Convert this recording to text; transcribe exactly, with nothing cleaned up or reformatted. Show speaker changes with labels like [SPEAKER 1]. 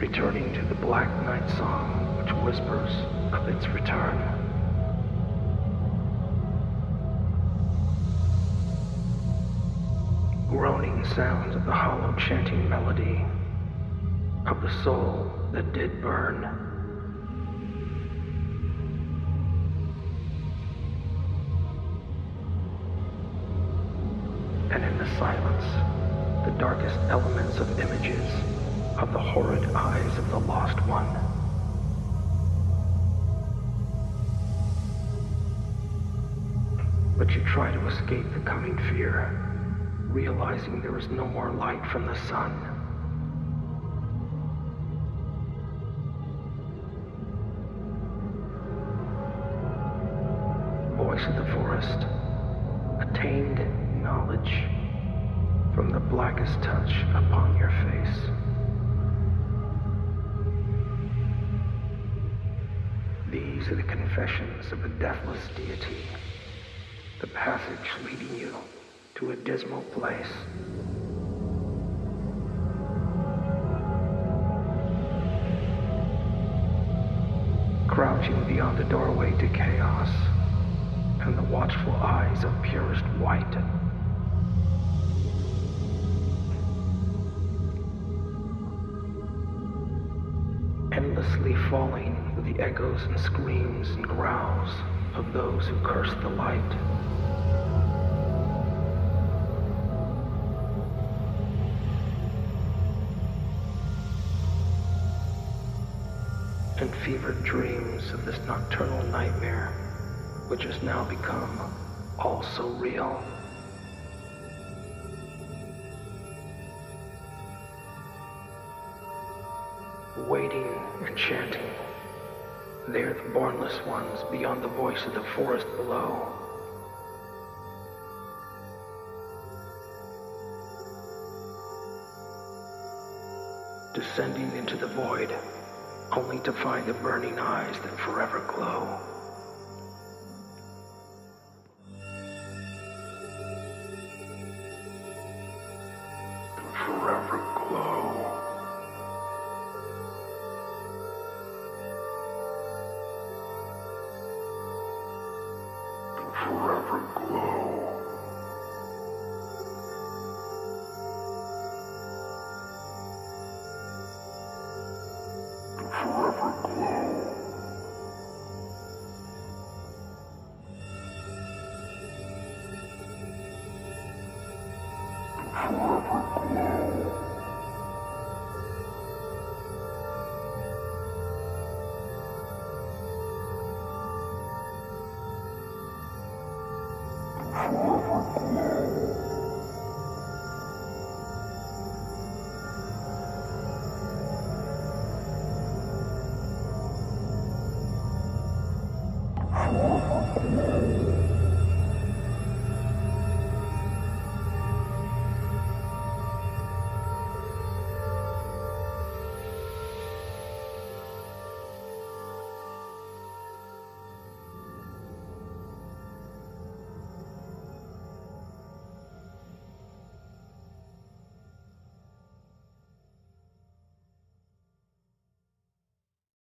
[SPEAKER 1] returning to the black night song which whispers of its return. Groaning sounds of the hollow chanting melody of the soul that did burn. And in the silence, the darkest elements of images of the horrid eyes of the lost one. But you try to escape the coming fear, realizing there is no more light from the sun. Voice of the forest, attained knowledge from the blackest touch upon your face. These are the confessions of a deathless deity, the passage leading you to a dismal place. Crouching beyond the doorway to chaos and the watchful eyes of purest white. Endlessly falling with the echoes and screams and growls of those who curse the light. And fevered dreams of this nocturnal nightmare, which has now become all so real. Waiting and chanting, they are the bornless ones beyond the voice of the forest below. Descending into the void, only to find the burning eyes that forever glow. That forever glow. That forever glow. Forever glow. Forever glow. Forever glow.